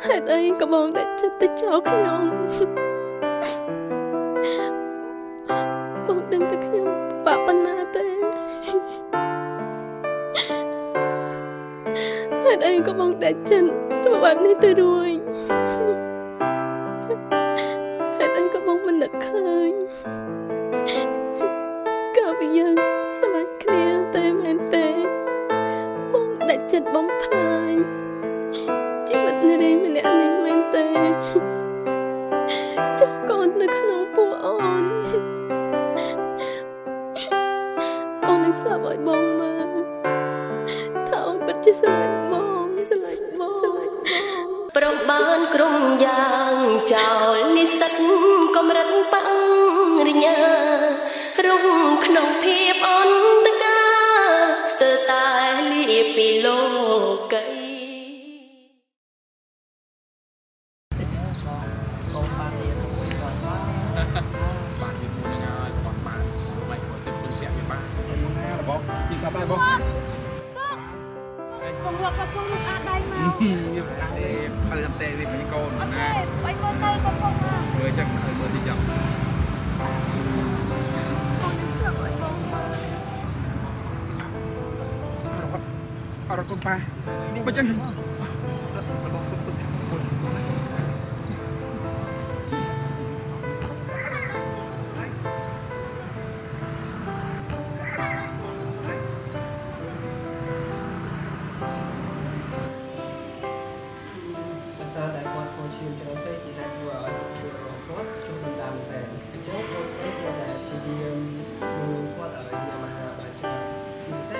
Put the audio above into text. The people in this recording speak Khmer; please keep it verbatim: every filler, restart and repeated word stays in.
ហេតុអីក៏បងដាក់ចិត្តទៅចោលខ្ញុំបងដឹងតែខ្ញុំបាក់ប៉ុណ្ណាទេហេតុអីក៏បងដាក់ចិត្តធ្វើបែបនេះទៅរួយហេតុអីក៏បងមិននឹកឃើញក៏ពីយើងស្រឡាញ់គ្នាតែមែនទេបងដាក់ចិត្តបំផ្លាញជីវិតនារីម្នាក់នេះមែនទេចុះកូននៅក្នុងពោះអូនអូននឹងស្លាប់ឲ្យបងមើលថាអូនពិតជាស្រឡាញ់បងស្រឡាញ់បងស្រឡាញ់បងប្រំបានក្រុមយ៉ាងចោលនិស្សិតកំរិតបាំងរិញ្ញារងក្នុងភាពអន្តកាស្ទើរតែលាពីលោកី bạn đi mua nhà còn bạn mày có tiếp tục đẹp như ba là bố đi cà phê bố con lọc là con lọc ăn đây mà như vậy để phải làm tệ vì mấy con nè bay con tay con không à người chắc là người đi chậm ở con pa đi bên chân